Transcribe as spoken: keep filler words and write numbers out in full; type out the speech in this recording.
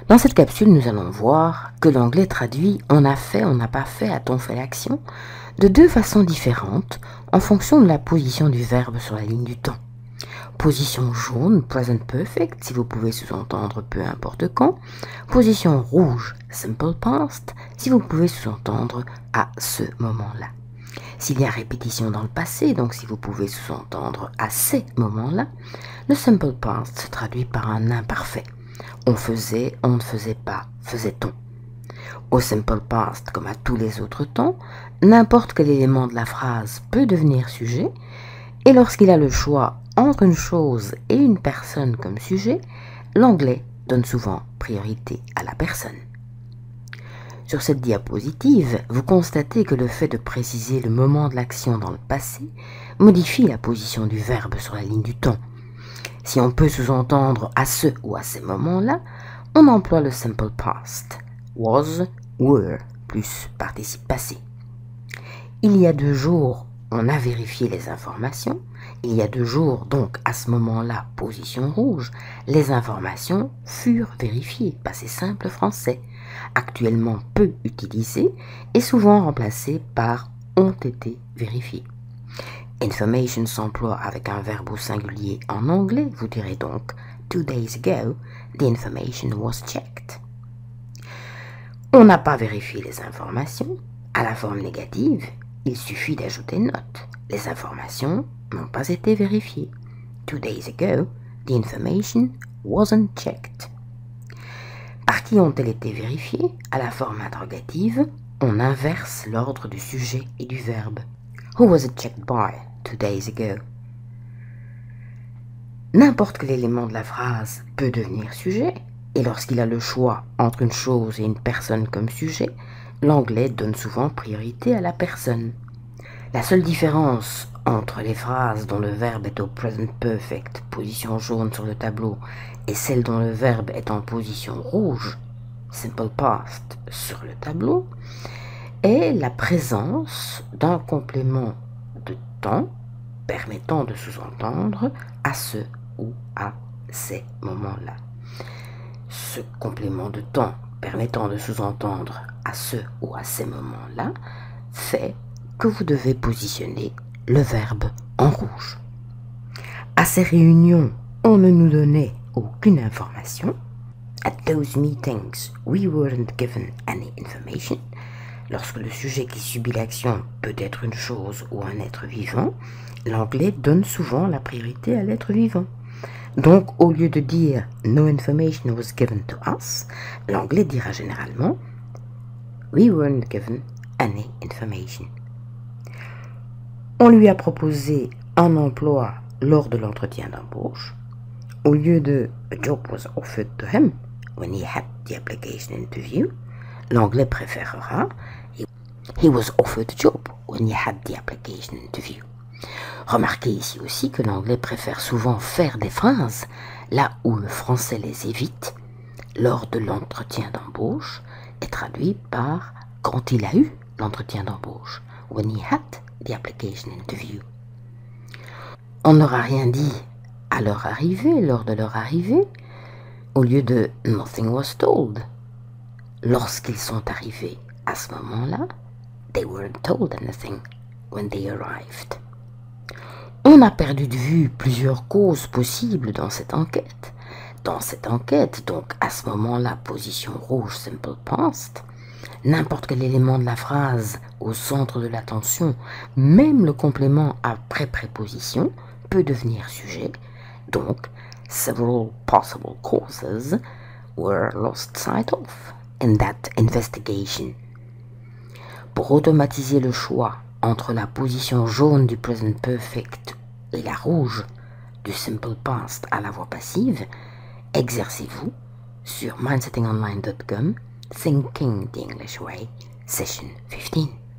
Dans cette capsule, nous allons voir que l'anglais traduit « on a fait »,« on n'a pas fait »,« a-t-on fait l'action » de deux façons différentes en fonction de la position du verbe sur la ligne du temps. Position jaune, present perfect, si vous pouvez sous-entendre peu importe quand. Position rouge, simple past, si vous pouvez sous-entendre à ce moment-là. S'il y a répétition dans le passé, donc si vous pouvez sous-entendre à ces moments-là, le simple past se traduit par un imparfait. On faisait, on ne faisait pas, faisait-on. Au simple past, comme à tous les autres temps, n'importe quel élément de la phrase peut devenir sujet, et lorsqu'il a le choix entre une chose et une personne comme sujet, l'anglais donne souvent priorité à la personne. Sur cette diapositive, vous constatez que le fait de préciser le moment de l'action dans le passé modifie la position du verbe sur la ligne du temps. Si on peut sous-entendre à ce ou à ces moments-là, on emploie le simple past, was, were, plus participe passé. Il y a deux jours, on a vérifié les informations. Il y a deux jours, donc à ce moment-là, position rouge, les informations furent vérifiées, passé simple français, actuellement peu utilisé et souvent remplacé par ont été vérifiés. Information s'emploie avec un verbe au singulier en anglais, vous direz donc two days ago, the information was checked. On n'a pas vérifié les informations. À la forme négative, il suffit d'ajouter note. Les informations n'ont pas été vérifiées. Two days ago, the information wasn't checked. Par qui ont-elles été vérifiées? À la forme interrogative, on inverse l'ordre du sujet et du verbe. Who was it checked by two days ago? N'importe quel élément de la phrase peut devenir sujet, et lorsqu'il a le choix entre une chose et une personne comme sujet, l'anglais donne souvent priorité à la personne. La seule différence entre les phrases dont le verbe est au present perfect, position jaune sur le tableau, et celles dont le verbe est en position rouge, simple past, sur le tableau, est la présence d'un complément de temps permettant de sous-entendre à ce ou à ces moments-là. Ce complément de temps permettant de sous-entendre à ce ou à ces moments-là fait que vous devez positionner le verbe en rouge. À ces réunions, on ne nous donnait aucune information. At those meetings, we weren't given any information. Lorsque le sujet qui subit l'action peut être une chose ou un être vivant, l'anglais donne souvent la priorité à l'être vivant. Donc, au lieu de dire « No information was given to us », l'anglais dira généralement « We weren't given any information ». On lui a proposé un emploi lors de l'entretien d'embauche. Au lieu de « A job was offered to him when he had the application interview », l'anglais préférera « He was offered a job when he had the application interview ». Remarquez ici aussi que l'anglais préfère souvent faire des phrases là où le français les évite. Lors de l'entretien d'embauche est traduit par « quand il a eu l'entretien d'embauche ». When he had the application interview. On n'aura rien dit à leur arrivée, lors de leur arrivée, au lieu de « nothing was told ». Lorsqu'ils sont arrivés à ce moment-là, they weren't told anything when they arrived. On a perdu de vue plusieurs causes possibles dans cette enquête. Dans cette enquête, donc à ce moment-là, position rouge, simple past, n'importe quel élément de la phrase au centre de l'attention, même le complément après préposition, peut devenir sujet. Donc, several possible causes were lost sight of in that investigation. Pour automatiser le choix entre la position jaune du present perfect et la rouge du simple past à la voix passive, exercez-vous sur mindsetting online dot com Thinking the English Way, Session fifteen.